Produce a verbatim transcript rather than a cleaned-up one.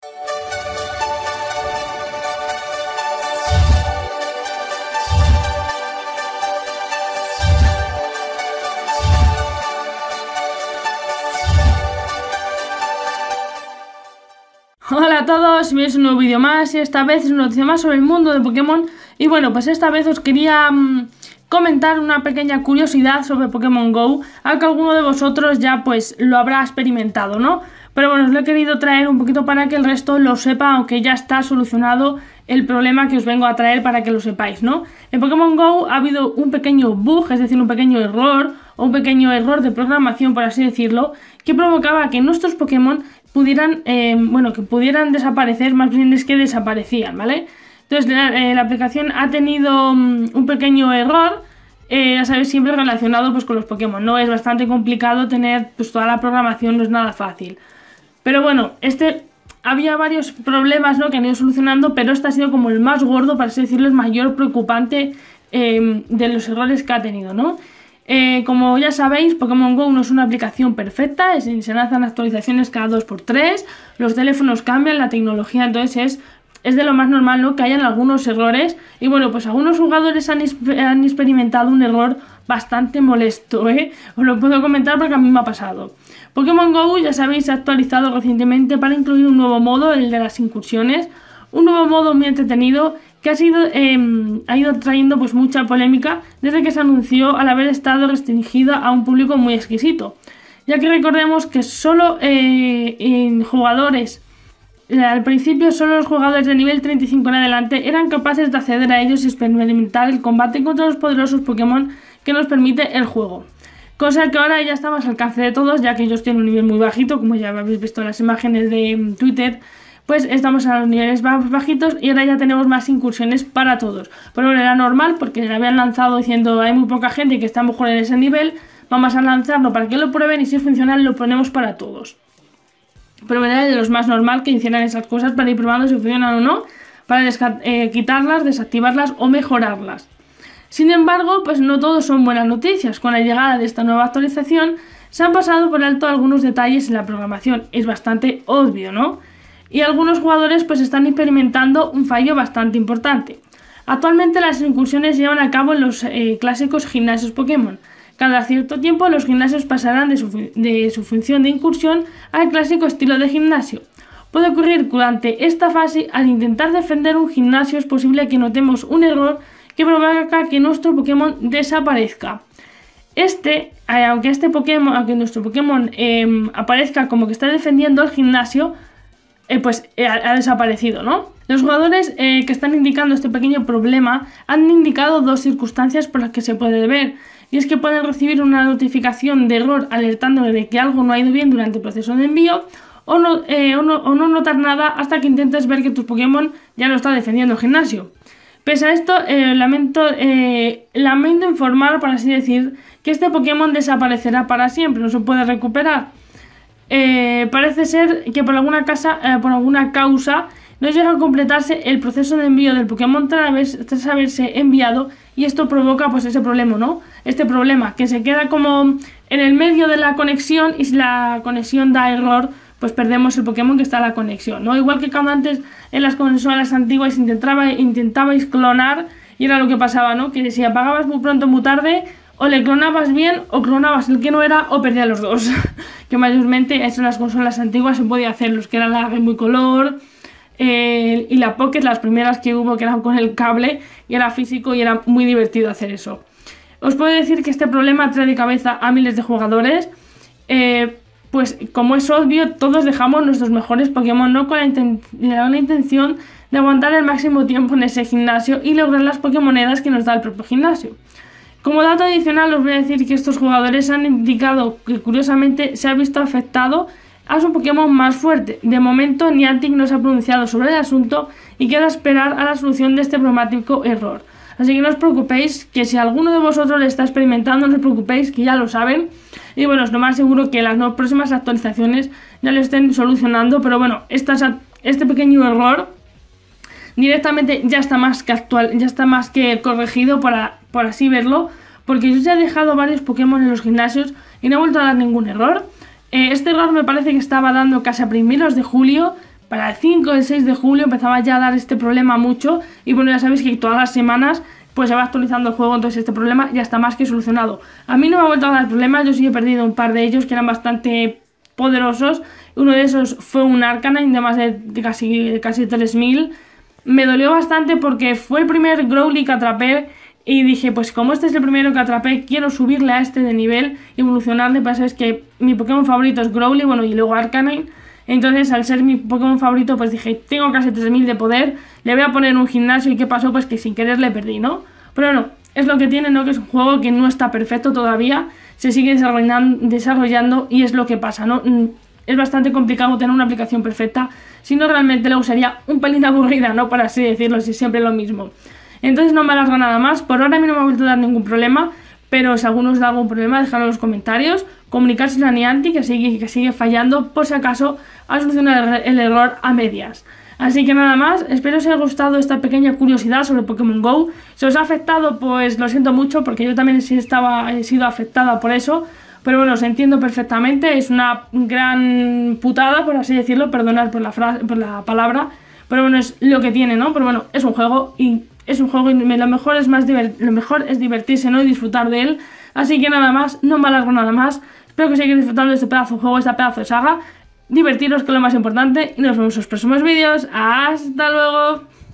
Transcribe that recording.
Hola a todos, bienvenidos a un nuevo vídeo más y esta vez es una noticia más sobre el mundo de Pokémon. Y bueno, pues esta vez os quería mmm, comentar una pequeña curiosidad sobre Pokémon GO, aunque alguno de vosotros ya pues lo habrá experimentado, ¿no? Pero bueno, os lo he querido traer un poquito para que el resto lo sepa, aunque ya está solucionado el problema que os vengo a traer para que lo sepáis, ¿no? En Pokémon GO ha habido un pequeño bug, es decir, un pequeño error o un pequeño error de programación, por así decirlo, que provocaba que nuestros Pokémon pudieran, eh, bueno, que pudieran desaparecer, más bien es que desaparecían, ¿vale? Entonces la, eh, la aplicación ha tenido um, un pequeño error, eh, ya sabéis, siempre relacionado pues con los Pokémon, ¿no? Es bastante complicado tener pues toda la programación, no es nada fácil. Pero bueno, este había varios problemas, ¿no?, que han ido solucionando, pero este ha sido como el más gordo, para así decirlo, el mayor preocupante eh, de los errores que ha tenido, ¿no? Eh, como ya sabéis, Pokémon GO no es una aplicación perfecta, es, se lanzan actualizaciones cada dos por tres, los teléfonos cambian, la tecnología, entonces es, es de lo más normal, ¿no?, que hayan algunos errores. Y bueno, pues algunos jugadores han, han experimentado un error bastante molesto, ¿eh? Os lo puedo comentar porque a mí me ha pasado. Pokémon GO, ya sabéis, se ha actualizado recientemente para incluir un nuevo modo, el de las incursiones, un nuevo modo muy entretenido que ha, sido, eh, ha ido trayendo pues mucha polémica desde que se anunció, al haber estado restringida a un público muy exquisito, ya que recordemos que solo eh, en jugadores, eh, al principio solo los jugadores de nivel treinta y cinco en adelante eran capaces de acceder a ellos y experimentar el combate contra los poderosos Pokémon que nos permite el juego, cosa que ahora ya está más al alcance de todos, ya que yo estoy en un nivel muy bajito, como ya habéis visto en las imágenes de Twitter. Pues estamos a los niveles más bajitos y ahora ya tenemos más incursiones para todos. Pero bueno, era normal porque la habían lanzado diciendo hay muy poca gente que está mejor en ese nivel, vamos a lanzarlo para que lo prueben y si funciona lo ponemos para todos. Pero era de los más normal que hicieran esas cosas para ir probando si funcionan o no, para eh, quitarlas, desactivarlas o mejorarlas. Sin embargo, pues no todos son buenas noticias. Con la llegada de esta nueva actualización se han pasado por alto algunos detalles en la programación. Es bastante obvio, ¿no? Y algunos jugadores pues están experimentando un fallo bastante importante. Actualmente las incursiones se llevan a cabo en los eh, clásicos gimnasios Pokémon. Cada cierto tiempo los gimnasios pasarán de su, de su función de incursión al clásico estilo de gimnasio. Puede ocurrir que durante esta fase, al intentar defender un gimnasio, es posible que notemos un error que provoca que nuestro Pokémon desaparezca. Este, eh, aunque este Pokémon, aunque nuestro Pokémon eh, aparezca como que está defendiendo el gimnasio, Eh, pues eh, ha, ha desaparecido, ¿no? Los jugadores eh, que están indicando este pequeño problema han indicado dos circunstancias por las que se puede ver, y es que pueden recibir una notificación de error alertándole de que algo no ha ido bien durante el proceso de envío, o no, eh, o no, o no notar nada hasta que intentes ver que tu Pokémon ya lo está defendiendo el gimnasio. Pese a esto, eh, lamento, eh, lamento informar, por así decir, que este Pokémon desaparecerá para siempre, no se puede recuperar. Eh, parece ser que por alguna, casa, eh, por alguna causa no llega a completarse el proceso de envío del Pokémon tras, tras haberse enviado, y esto provoca pues ese problema, ¿no? Este problema que se queda como en el medio de la conexión, y si la conexión da error pues perdemos el Pokémon que está en la conexión, ¿no? Igual que cuando antes en las consolas antiguas intentaba, intentabais clonar y era lo que pasaba, ¿no? Que si apagabas muy pronto muy tarde, o le clonabas bien o clonabas el que no era o perdías los dos. Que mayormente eso en las consolas antiguas se podía hacer, los que era la Game Boy Color eh, y la Pocket, las primeras que hubo que eran con el cable y era físico y era muy divertido hacer eso. Os puedo decir que este problema trae de cabeza a miles de jugadores, eh, pues como es obvio todos dejamos nuestros mejores Pokémon, ¿no?, con la, inten con la intención de aguantar el máximo tiempo en ese gimnasio y lograr las Pokémonedas que nos da el propio gimnasio. Como dato adicional os voy a decir que estos jugadores han indicado que curiosamente se ha visto afectado a su Pokémon más fuerte. De momento Niantic no se ha pronunciado sobre el asunto y queda esperar a la solución de este problemático error. Así que no os preocupéis, que si alguno de vosotros le está experimentando, no os preocupéis, que ya lo saben. Y bueno, es lo más seguro que las no próximas actualizaciones ya lo estén solucionando, pero bueno, estas, este pequeño error directamente ya está más que actual, ya está más que corregido para, por así verlo, porque yo ya he dejado varios Pokémon en los gimnasios y no he vuelto a dar ningún error. Eh, este error me parece que estaba dando casi a primeros de julio, para el cinco o el seis de julio empezaba ya a dar este problema mucho. Y bueno, ya sabéis que todas las semanas pues se va actualizando el juego, entonces este problema ya está más que solucionado. A mí no me ha vuelto a dar problemas, yo sí he perdido un par de ellos que eran bastante poderosos. Uno de esos fue un Arcanine de más de casi, casi tres mil. Me dolió bastante porque fue el primer Growly que atrapé y dije, pues como este es el primero que atrapé, quiero subirle a este de nivel y evolucionarle. Pues es que mi Pokémon favorito es Growly, bueno, y luego Arcanine. Entonces, al ser mi Pokémon favorito, pues dije, tengo casi tres mil de poder, le voy a poner en un gimnasio. ¿Y qué pasó? Pues que sin querer le perdí, ¿no? Pero bueno, es lo que tiene, ¿no? Que es un juego que no está perfecto todavía, se sigue desarrollando, desarrollando y es lo que pasa, ¿no? Es bastante complicado tener una aplicación perfecta, si no realmente la usaría un pelín aburrida, ¿no? Para así decirlo, si siempre lo mismo. Entonces no me alargo nada más, por ahora a mí no me ha vuelto a dar ningún problema, pero si alguno os da algún problema, dejadlo en los comentarios, comunicárselo a Niantic, que sigue, que sigue fallando, por si acaso a solucionar el error a medias. Así que nada más, espero os haya gustado esta pequeña curiosidad sobre Pokémon GO. Si os ha afectado, pues lo siento mucho, porque yo también sí estaba, he sido afectada por eso. Pero bueno, os entiendo perfectamente, es una gran putada, por así decirlo, perdonad por la, frase, por la palabra. Pero bueno, es lo que tiene, ¿no? Pero bueno, es un juego y es un juego y lo mejor es, más lo mejor es divertirse, ¿no? Y disfrutar de él. Así que nada más, no me alargo nada más. Espero que sigáis disfrutando de este pedazo de juego, esta pedazo de saga. Divertiros, que es lo más importante, y nos vemos en los próximos vídeos. ¡Hasta luego!